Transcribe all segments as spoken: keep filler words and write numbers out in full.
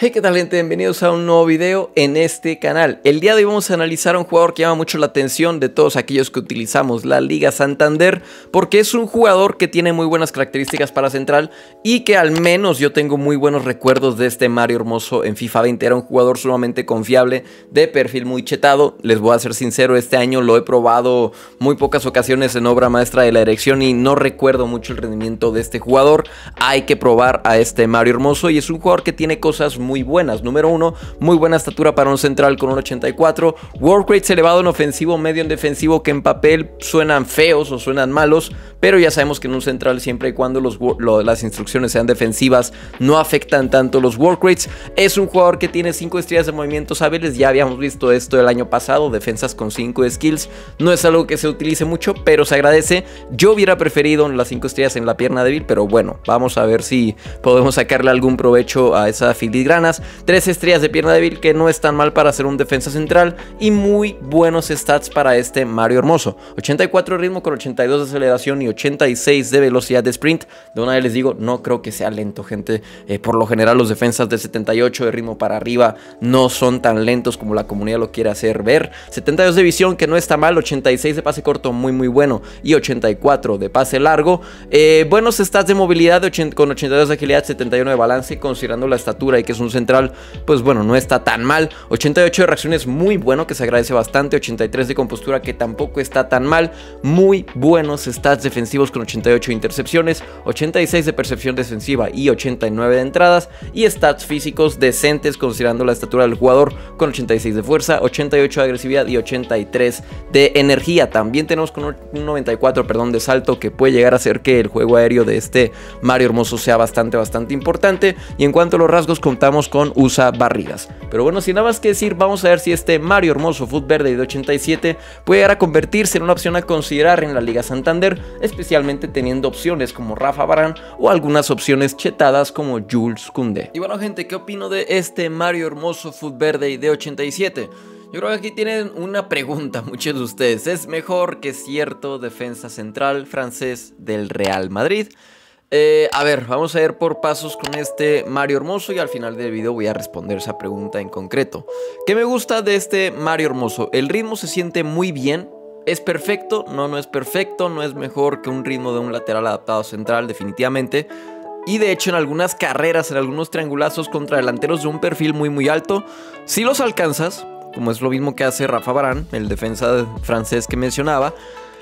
Hey, ¿qué tal, gente? Bienvenidos a un nuevo video en este canal. El día de hoy vamos a analizar a un jugador que llama mucho la atención de todos aquellos que utilizamos la Liga Santander, porque es un jugador que tiene muy buenas características para central y que al menos yo tengo muy buenos recuerdos de este Mario Hermoso en FIFA veinte. Era un jugador sumamente confiable, de perfil muy chetado. Les voy a ser sincero, este año lo he probado muy pocas ocasiones en obra maestra de la dirección y no recuerdo mucho el rendimiento de este jugador. Hay que probar a este Mario Hermoso y es un jugador que tiene cosas muy muy buenas. Número uno, muy buena estatura para un central con un ochenta y cuatro, work rates elevado en ofensivo, medio en defensivo, que en papel suenan feos o suenan malos, pero ya sabemos que en un central, siempre y cuando los, lo, las instrucciones sean defensivas, no afectan tanto los work rates. Es un jugador que tiene cinco estrellas de movimientos hábiles. Ya habíamos visto esto el año pasado, defensas con cinco skills. No es algo que se utilice mucho, pero se agradece. Yo hubiera preferido las cinco estrellas en la pierna débil, pero bueno, vamos a ver si podemos sacarle algún provecho a esa filigrana. Tres estrellas de pierna débil, que no es tan mal para ser un defensa central, y muy buenos stats para este Mario Hermoso. ochenta y cuatro de ritmo con ochenta y dos de aceleración y ochenta y seis de velocidad de sprint. De una vez les digo, no creo que sea lento, gente. Eh, por lo general los defensas de setenta y ocho de ritmo para arriba no son tan lentos como la comunidad lo quiere hacer ver. setenta y dos de visión, que no está mal. ochenta y seis de pase corto, muy muy bueno. Y ochenta y cuatro de pase largo. Eh, buenos stats de movilidad de ochenta, con ochenta y dos de agilidad, setenta y uno de balance, considerando la estatura y que es un central, pues bueno, no está tan mal. ochenta y ocho de reacciones, muy bueno, que se agradece bastante. ochenta y tres de compostura, que tampoco está tan mal. Muy buenos stats defensivos con ochenta y ocho de intercepciones, ochenta y seis de percepción defensiva y ochenta y nueve de entradas. Y stats físicos decentes considerando la estatura del jugador, con ochenta y seis de fuerza, ochenta y ocho de agresividad y ochenta y tres de energía. También tenemos con un noventa y cuatro, perdón, de salto, que puede llegar a hacer que el juego aéreo de este Mario Hermoso sea bastante, bastante importante. Y en cuanto a los rasgos, contamos con usa barridas. Pero bueno, sin nada más que decir, vamos a ver si este Mario Hermoso Foot Verde de ochenta y siete puede llegar a convertirse en una opción a considerar en la Liga Santander, especialmente teniendo opciones como Rafa Varane o algunas opciones chetadas como Jules Koundé. Y bueno, gente, ¿qué opino de este Mario Hermoso Foot Verde de ochenta y siete? Yo creo que aquí tienen una pregunta muchos de ustedes. ¿Es mejor que cierto defensa central francés del Real Madrid? Eh, a ver, vamos a ir por pasos con este Mario Hermoso y al final del video voy a responder esa pregunta en concreto. ¿Qué me gusta de este Mario Hermoso? El ritmo se siente muy bien. ¿Es perfecto? No, no es perfecto. No es mejor que un ritmo de un lateral adaptado central, definitivamente. Y de hecho en algunas carreras, en algunos triangulazos contra delanteros de un perfil muy muy alto, si los alcanzas, como es lo mismo que hace Rafa Varane, el defensa francés que mencionaba.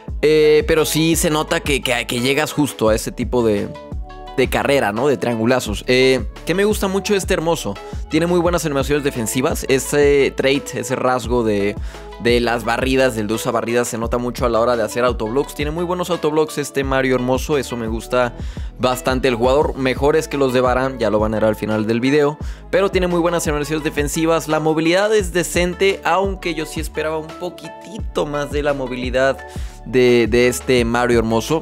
Eh, pero sí se nota que, que, que llegas justo a ese tipo de, de carrera, ¿no? De triangulazos. Eh, que me gusta mucho este Hermoso. Tiene muy buenas animaciones defensivas. Ese trait, ese rasgo de, de las barridas, del de usa barridas, se nota mucho a la hora de hacer autoblocks. Tiene muy buenos autoblocks este Mario Hermoso. Eso me gusta bastante. El jugador mejores que los de Varane, ya lo van a ver al final del video. Pero tiene muy buenas animaciones defensivas. La movilidad es decente, aunque yo sí esperaba un poquitito más de la movilidad De, de este Mario Hermoso,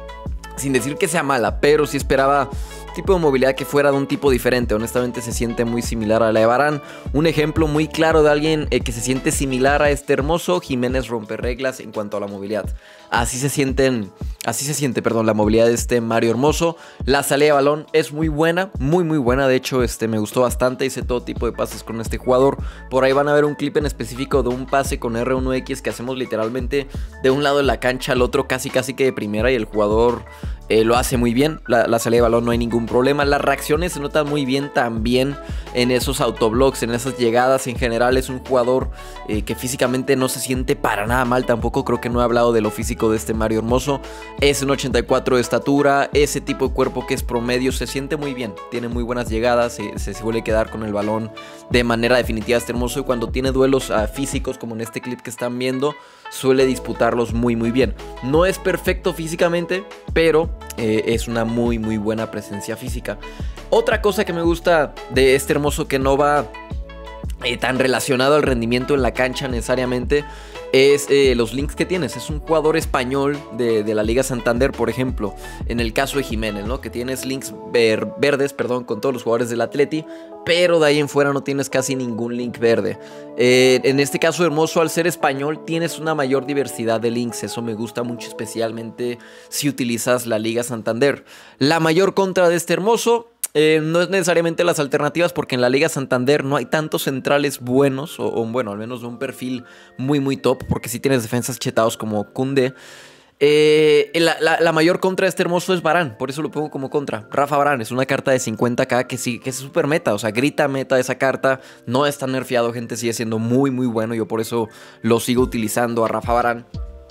sin decir que sea mala, pero sí esperaba tipo de movilidad que fuera de un tipo diferente. Honestamente se siente muy similar a la de Varane. Un ejemplo muy claro de alguien eh, que se siente similar a este Hermoso, Jiménez Romperreglas, en cuanto a la movilidad. Así se sienten, así se siente, perdón, la movilidad de este Mario Hermoso. La salida de balón es muy buena, muy muy buena. De hecho, este me gustó bastante. Hice todo tipo de pases con este jugador. Por ahí van a ver un clip en específico de un pase con R uno X que hacemos literalmente de un lado de la cancha al otro, casi casi que de primera, y el jugador eh, lo hace muy bien. La, la salida de balón no hay ningún problema. Las reacciones se notan muy bien también en esos autoblocks, en esas llegadas. En general es un jugador eh, que físicamente no se siente para nada mal tampoco. Creo que no he hablado de lo físico de este Mario Hermoso. Es un ochenta y cuatro de estatura, ese tipo de cuerpo que es promedio, se siente muy bien, tiene muy buenas llegadas, se, se suele quedar con el balón de manera definitiva este Hermoso, y cuando tiene duelos uh, físicos como en este clip que están viendo, suele disputarlos muy muy bien. No es perfecto físicamente, pero eh, es una muy muy buena presencia física. Otra cosa que me gusta de este Hermoso, que no va eh, tan relacionado al rendimiento en la cancha necesariamente, es eh, los links que tienes. Es un jugador español de, de la Liga Santander, por ejemplo, en el caso de Jiménez, ¿no? Que tienes links ver, verdes, perdón, con todos los jugadores del Atleti, pero de ahí en fuera no tienes casi ningún link verde. Eh, en este caso Hermoso, al ser español, tienes una mayor diversidad de links. Eso me gusta mucho, especialmente si utilizas la Liga Santander. La mayor contra de este Hermoso Eh, no es necesariamente las alternativas porque en la Liga Santander no hay tantos centrales buenos o, o bueno, al menos de un perfil muy muy top, porque sí tienes defensas chetados como Koundé. Eh, la, la, la mayor contra de este hermoso es Varane, por eso lo pongo como contra. Rafa Varane es una carta de cincuenta k que sí, que es súper meta, o sea, grita meta esa carta. No está nerfeado, gente, sigue siendo muy muy bueno. Yo por eso lo sigo utilizando a Rafa Varane.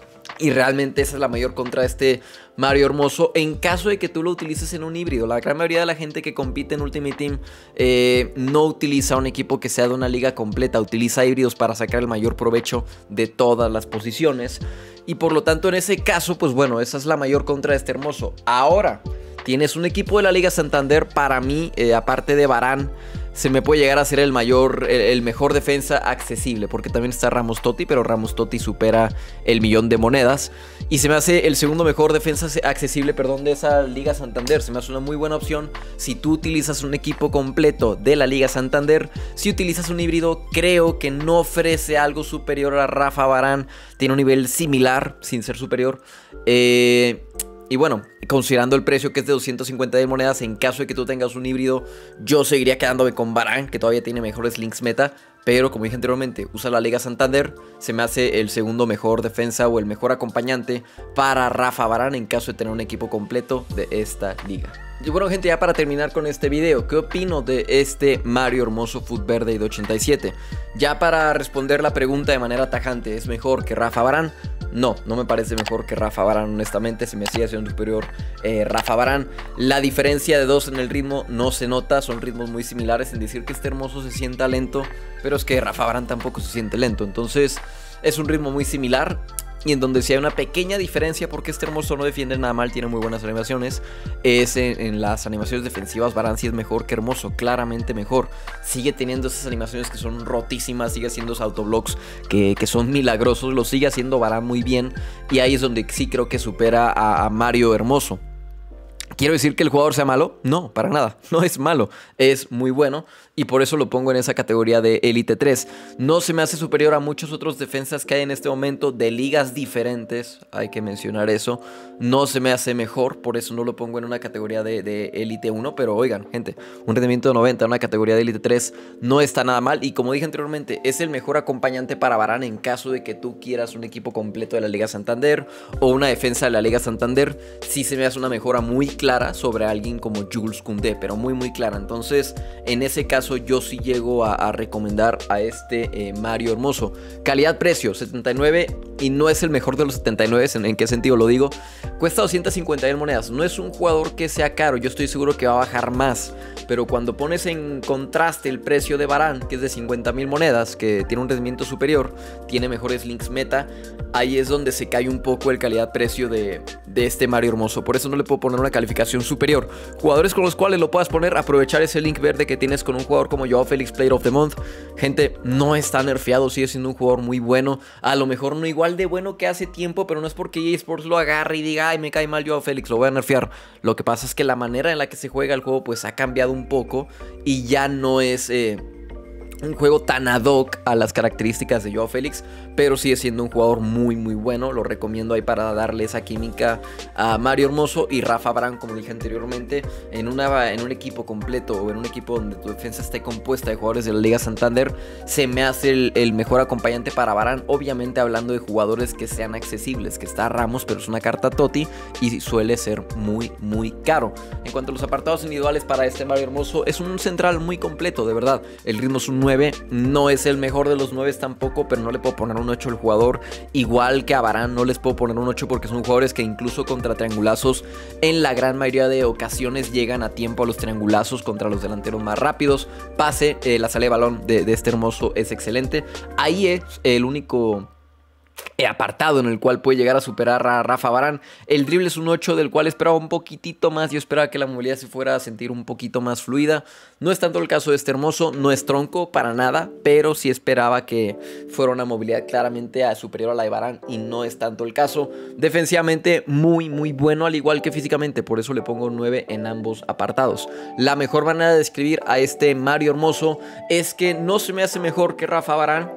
Y realmente esa es la mayor contra de este Mario Hermoso en caso de que tú lo utilices en un híbrido. La gran mayoría de la gente que compite en Ultimate Team eh, no utiliza un equipo que sea de una liga completa, utiliza híbridos para sacar el mayor provecho de todas las posiciones. Y por lo tanto en ese caso, pues bueno, esa es la mayor contra de este Hermoso. Ahora, tienes un equipo de la Liga Santander, para mí, eh, aparte de Varane, se me puede llegar a ser el mayor, el, el mejor defensa accesible, porque también está Ramos Totti, pero Ramos Totti supera el millón de monedas. Y se me hace el segundo mejor defensa accesible, perdón, de esa Liga Santander. Se me hace una muy buena opción si tú utilizas un equipo completo de la Liga Santander. Si utilizas un híbrido, creo que no ofrece algo superior a Rafa Varane. Tiene un nivel similar, sin ser superior. Eh... Y bueno, considerando el precio que es de doscientas cincuenta mil monedas, en caso de que tú tengas un híbrido, yo seguiría quedándome con Varane, que todavía tiene mejores links meta. Pero como dije anteriormente, usa la Liga Santander, se me hace el segundo mejor defensa o el mejor acompañante para Rafa Varane en caso de tener un equipo completo de esta liga. Y bueno, gente, ya para terminar con este video, ¿qué opino de este Mario Hermoso Foot Verde de ochenta y siete? Ya para responder la pregunta de manera tajante, ¿es mejor que Rafa Varane? No, no me parece mejor que Rafa Varane, honestamente. Se me sigue haciendo superior eh, Rafa Varane. La diferencia de dos en el ritmo no se nota, son ritmos muy similares. En decir que este Hermoso se sienta lento, pero es que Rafa Varane tampoco se siente lento. Entonces es un ritmo muy similar, y en donde sí hay una pequeña diferencia, porque este Hermoso no defiende nada mal, tiene muy buenas animaciones, es en, en las animaciones defensivas. Varane sí es mejor que Hermoso, claramente mejor. Sigue teniendo esas animaciones que son rotísimas, sigue haciendo esos autoblocks que, que son milagrosos, lo sigue haciendo Varane muy bien, y ahí es donde sí creo que supera a, a Mario Hermoso. ¿Quiero decir que el jugador sea malo? No, para nada, no es malo, es muy bueno, y por eso lo pongo en esa categoría de Elite tres. No se me hace superior a muchos otros defensas que hay en este momento de ligas diferentes, hay que mencionar eso. No se me hace mejor, por eso no lo pongo en una categoría de, de Elite uno, pero oigan, gente, un rendimiento de noventa en una categoría de Elite tres no está nada mal, y como dije anteriormente, es el mejor acompañante para Varane en caso de que tú quieras un equipo completo de la Liga Santander o una defensa de la Liga Santander. Sí se me hace una mejora muy clara sobre alguien como Jules Koundé, pero muy muy clara. Entonces en ese caso yo sí llego a, a recomendar a este eh, Mario Hermoso. Calidad-precio, setenta y nueve, y no es el mejor de los setenta y nueve. ¿En, en qué sentido lo digo? Cuesta doscientas cincuenta mil monedas, no es un jugador que sea caro, yo estoy seguro que va a bajar más, pero cuando pones en contraste el precio de Varane, que es de cincuenta mil monedas, que tiene un rendimiento superior, tiene mejores links meta, ahí es donde se cae un poco el calidad-precio de, de este Mario Hermoso. Por eso no le puedo poner una calificación superior. Jugadores con los cuales lo puedas poner, aprovechar ese link verde que tienes con un jugador como Joao Félix, Player of the Month. Gente, no está nerfeado, sigue siendo un jugador muy bueno. A lo mejor no igual de bueno que hace tiempo, pero no es porque E A Sports lo agarre y diga, ay, me cae mal Joao Félix, lo voy a nerfear. Lo que pasa es que la manera en la que se juega el juego pues ha cambiado un poco y ya no es... Eh, un juego tan ad hoc a las características de Joao Félix, pero sigue siendo un jugador muy muy bueno. Lo recomiendo ahí para darle esa química a Mario Hermoso y Rafa Varane, como dije anteriormente, en, una, en un equipo completo o en un equipo donde tu defensa esté compuesta de jugadores de la Liga Santander. Se me hace el, el mejor acompañante para Varane, obviamente hablando de jugadores que sean accesibles, que está Ramos, pero es una carta Totti y suele ser muy muy caro. En cuanto a los apartados individuales para este Mario Hermoso, es un central muy completo, de verdad. El ritmo es un nueve, no es el mejor de los nueve tampoco, pero no le puedo poner un ocho al jugador. Igual que a Varane no les puedo poner un ocho porque son jugadores que incluso contra triangulazos en la gran mayoría de ocasiones llegan a tiempo a los triangulazos contra los delanteros más rápidos. Pase, eh, la salida de balón de, de este Hermoso es excelente. Ahí es el único apartado en el cual puede llegar a superar a Rafa Varane. El drible es un ocho, del cual esperaba un poquitito más. Yo esperaba que la movilidad se fuera a sentir un poquito más fluida. No es tanto el caso de este Hermoso, no es tronco para nada, pero sí esperaba que fuera una movilidad claramente superior a la de Varane y no es tanto el caso. Defensivamente muy muy bueno, al igual que físicamente, por eso le pongo un nueve en ambos apartados. La mejor manera de describir a este Mario Hermoso es que no se me hace mejor que Rafa Varane,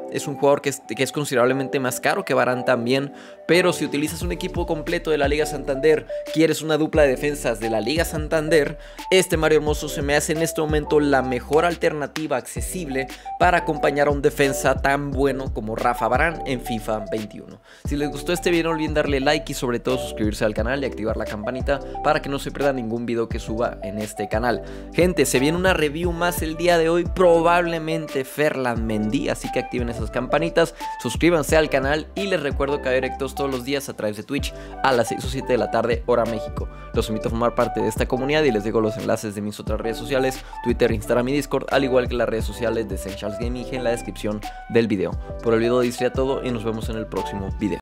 es un jugador que es, que es considerablemente más caro que Varane también, pero si utilizas un equipo completo de la Liga Santander, quieres una dupla de defensas de la Liga Santander, este Mario Hermoso se me hace en este momento la mejor alternativa accesible para acompañar a un defensa tan bueno como Rafa Varane en FIFA veintiuno. Si les gustó este video no olviden darle like y sobre todo suscribirse al canal y activar la campanita para que no se pierda ningún video que suba en este canal. Gente, se viene una review más el día de hoy, probablemente Ferland Mendy, así que activen esas campanitas, suscríbanse al canal y les recuerdo que hay directos todos los días a través de Twitch a las seis o siete de la tarde hora México. Los invito a formar parte de esta comunidad y les dejo los enlaces de mis otras redes sociales, Twitter, Instagram y Discord, al igual que las redes sociales de Essentials Gaming en la descripción del video. Por el video dice ya todo y nos vemos en el próximo video.